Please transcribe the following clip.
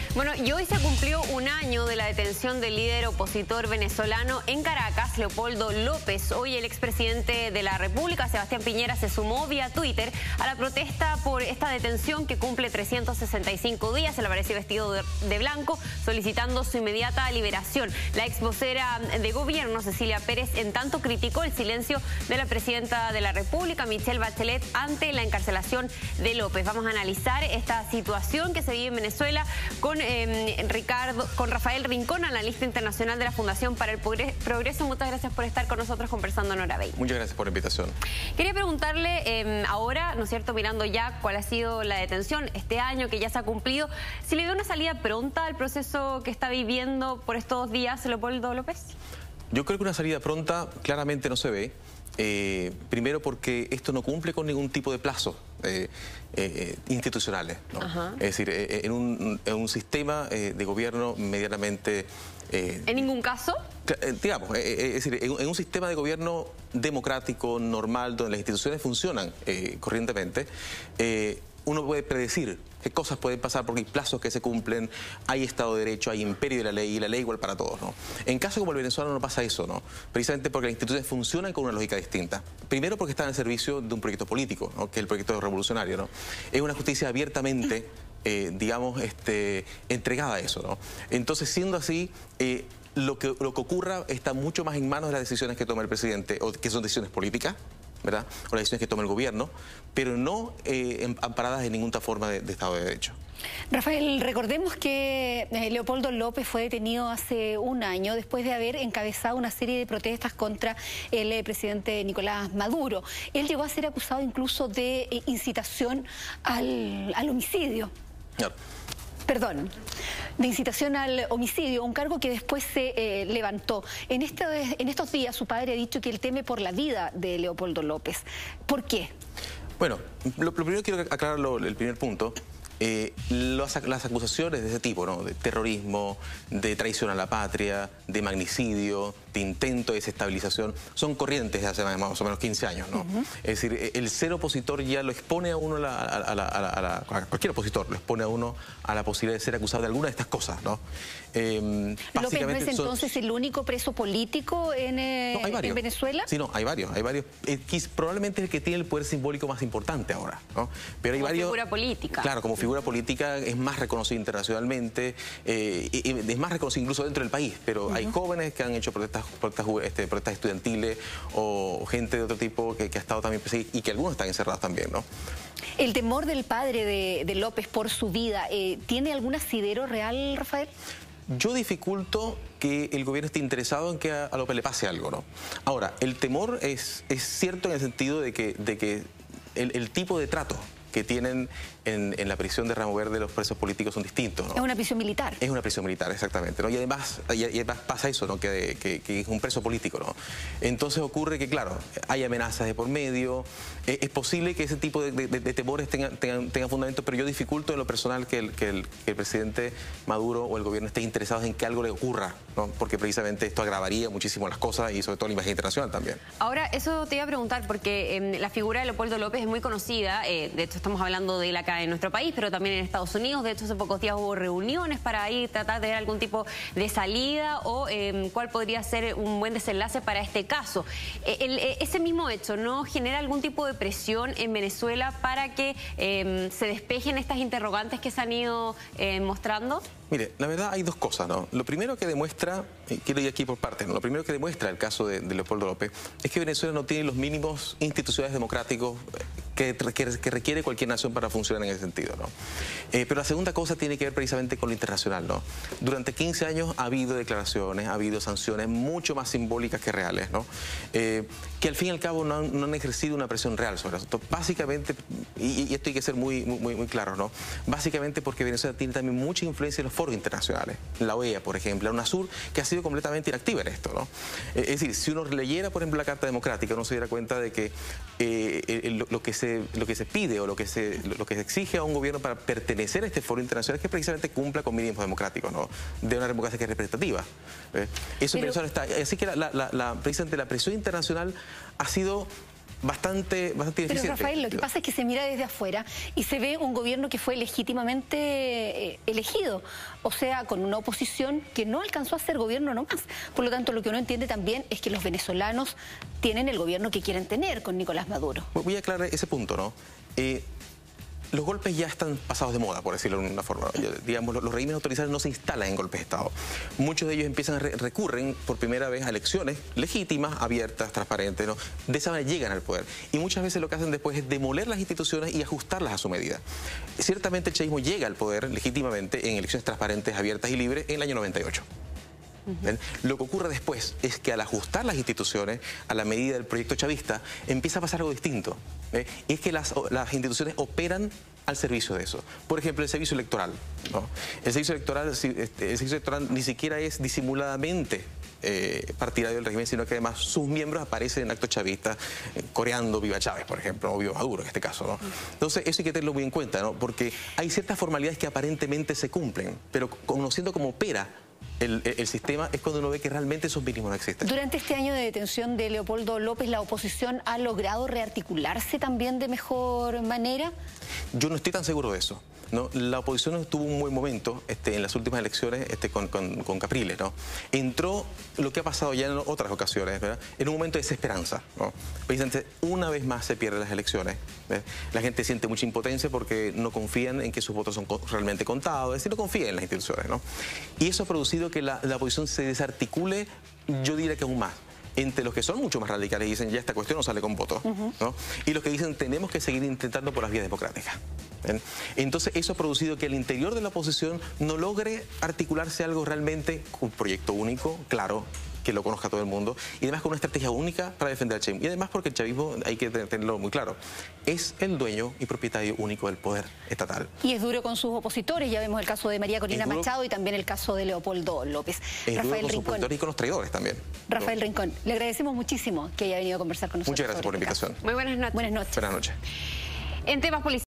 Bueno, y hoy se cumplió un año de la detención del líder opositor venezolano en Caracas, Leopoldo López. Hoy el expresidente de la República, Sebastián Piñera, se sumó vía Twitter a la protesta por esta detención que cumple 365 días. Él apareció vestido de blanco, solicitando su inmediata liberación. La ex vocera de gobierno, Cecilia Pérez, en tanto criticó el silencio de la presidenta de la República, Michelle Bachelet, ante la encarcelación de López. Vamos a analizar esta situación que se vive en Venezuela con Rafael Rincón, analista internacional de la Fundación para el Progreso. Muchas gracias por estar con nosotros conversando en Hora 20. Muchas gracias por la invitación. Quería preguntarle ahora, ¿no es cierto?, mirando ya cuál ha sido la detención este año que ya se ha cumplido, si le dio una salida pronta al proceso que está viviendo por estos días Leopoldo López. Yo creo que una salida pronta claramente no se ve. Primero porque esto no cumple con ningún tipo de plazo institucionales, ¿no? Es decir, en un sistema de gobierno medianamente... ¿En ningún caso? Digamos, es decir, en un sistema de gobierno democrático, normal, donde las instituciones funcionan corrientemente, uno puede predecir qué cosas pueden pasar porque hay plazos que se cumplen, hay Estado de Derecho, hay imperio de la ley y la ley igual para todos, ¿no? En caso como el venezolano no pasa eso, ¿no? Precisamente porque las instituciones funcionan con una lógica distinta. Primero porque están al servicio de un proyecto político, ¿no?, que es el proyecto revolucionario, ¿no? Es una justicia abiertamente, digamos, entregada a eso, ¿no? Entonces, siendo así... Lo que ocurra está mucho más en manos de las decisiones que toma el presidente, o que son decisiones políticas, ¿verdad?, o las decisiones que toma el gobierno, pero no amparadas en ninguna forma de Estado de Derecho. Rafael, recordemos que Leopoldo López fue detenido hace un año después de haber encabezado una serie de protestas contra el presidente Nicolás Maduro. Él llegó a ser acusado incluso de incitación al homicidio. Claro. Perdón, de incitación al homicidio, un cargo que después se levantó. En estos días su padre ha dicho que él teme por la vida de Leopoldo López. ¿Por qué? Bueno, lo primero quiero aclarar el primer punto. Las acusaciones de ese tipo, ¿no?, de terrorismo, de traición a la patria, de magnicidio, de intento de desestabilización, son corrientes de hace más o menos 15 años, ¿no? Es decir, el ser opositor ya lo expone a uno, a cualquier opositor, lo expone a uno a la posibilidad de ser acusado de alguna de estas cosas, ¿no? ¿López no es entonces el único preso político en Venezuela? Sí, no, hay varios. Probablemente es el que tiene el poder simbólico más importante ahora, ¿no? Pero hay varios... Figura política. Claro, como figura política es más reconocido internacionalmente, es más reconocido incluso dentro del país, pero hay jóvenes que han hecho protestas estudiantiles o gente de otro tipo que ha estado también perseguida y que algunos están encerrados también, ¿no? El temor del padre de López por su vida, ¿tiene algún asidero real, Rafael? Yo dificulto que el gobierno esté interesado en que a López le pase algo, ¿no? Ahora, el temor es cierto en el sentido de que el tipo de trato que tienen en la prisión de Ramo Verde los presos políticos son distintos, ¿no? Es una prisión militar. Es una prisión militar, exactamente, ¿no? Y además pasa eso, ¿no?, que es un preso político, ¿no? Entonces ocurre que, claro, hay amenazas de por medio, es posible que ese tipo de temores tengan fundamento, pero yo dificulto en lo personal que el presidente Maduro o el gobierno esté interesados en que algo le ocurra, ¿no?, porque precisamente esto agravaría muchísimo las cosas y sobre todo la imagen internacional también. Ahora, eso te iba a preguntar porque la figura de Leopoldo López es muy conocida, de hecho estamos hablando de él acá en nuestro país, pero también en Estados Unidos. De hecho, hace pocos días hubo reuniones para ahí tratar de ver algún tipo de salida o cuál podría ser un buen desenlace para este caso. Ese mismo hecho, ¿no genera algún tipo de presión en Venezuela para que se despejen estas interrogantes que se han ido mostrando? Mire, la verdad hay dos cosas, ¿no? Lo primero que demuestra, quiero ir aquí por partes, ¿no? Lo primero que demuestra el caso de Leopoldo López es que Venezuela no tiene los mínimos institucionales democráticos que requiere cualquier nación para funcionar en ese sentido, ¿no? Pero la segunda cosa tiene que ver precisamente con lo internacional, ¿no? Durante 15 años ha habido declaraciones, ha habido sanciones mucho más simbólicas que reales, ¿no? Que al fin y al cabo no han ejercido una presión real sobre eso. Básicamente, y esto hay que ser muy claro, ¿no? Básicamente porque Venezuela tiene también mucha influencia en los foros internacionales. La OEA, por ejemplo, la UNASUR, que ha sido completamente inactiva en esto, ¿no? Es decir, si uno leyera, por ejemplo, la Carta Democrática, uno se diera cuenta de que lo que se pide o lo que se exige a un gobierno para pertenecer a este foro internacional es que precisamente cumpla con mínimos democráticos, ¿no?, de una democracia que es representativa. Eso en Venezuela está. Así que precisamente la presión internacional ha sido bastante deficiente. Pero Rafael, lo que pasa es que se mira desde afuera y se ve un gobierno que fue legítimamente elegido, o sea, con una oposición que no alcanzó a ser gobierno nomás. Por lo tanto, lo que uno entiende también es que los venezolanos tienen el gobierno que quieren tener con Nicolás Maduro. Voy a aclarar ese punto, ¿no? Los golpes ya están pasados de moda, por decirlo de una forma. Digamos, los regímenes autoritarios no se instalan en golpes de Estado. Muchos de ellos recurren por primera vez a elecciones legítimas, abiertas, transparentes, ¿no? De esa manera llegan al poder. Y muchas veces lo que hacen después es demoler las instituciones y ajustarlas a su medida. Ciertamente el chavismo llega al poder legítimamente en elecciones transparentes, abiertas y libres en el año 98. Lo que ocurre después es que al ajustar las instituciones a la medida del proyecto chavista empieza a pasar algo distinto. Y es que las instituciones operan al servicio de eso. Por ejemplo, el servicio electoral, ¿no? El servicio electoral ni siquiera es disimuladamente partidario del régimen, sino que además sus miembros aparecen en actos chavistas coreando Viva Chávez, por ejemplo, o Viva Maduro en este caso, ¿no? Entonces eso hay que tenerlo muy en cuenta, ¿no? Porque hay ciertas formalidades que aparentemente se cumplen, pero conociendo cómo opera el sistema es cuando uno ve que realmente esos mínimos no existen. Durante este año de detención de Leopoldo López, ¿la oposición ha logrado rearticularse también de mejor manera? Yo no estoy tan seguro de eso, ¿no? La oposición tuvo un buen momento en las últimas elecciones con Capriles, ¿no? Entró lo que ha pasado ya en otras ocasiones, ¿verdad? En un momento de desesperanza, ¿no? Precisamente una vez más se pierden las elecciones, ¿verdad? La gente siente mucha impotencia porque no confían en que sus votos son realmente contados, es decir, no confían en las instituciones, ¿no? Y eso ha producido que la oposición se desarticule, yo diría que aún más, entre los que son mucho más radicales y dicen ya esta cuestión no sale con votos, ¿no? Y los que dicen tenemos que seguir intentando por las vías democráticas. ¿Ven? Entonces eso ha producido que al interior de la oposición no logre articularse algo realmente con un proyecto único, claro, que lo conozca todo el mundo, y además con una estrategia única para defender al chavismo. Y además porque el chavismo, hay que tenerlo muy claro, es el dueño y propietario único del poder estatal. Y es duro con sus opositores, ya vemos el caso de María Corina Machado y también el caso de Leopoldo López. Es Rafael duro con sus opositores y con los traidores también. Rafael Rincón, le agradecemos muchísimo que haya venido a conversar con nosotros. Muchas gracias por la invitación. Muy buenas noches. Buenas noches. Buenas noches. En temas políticos.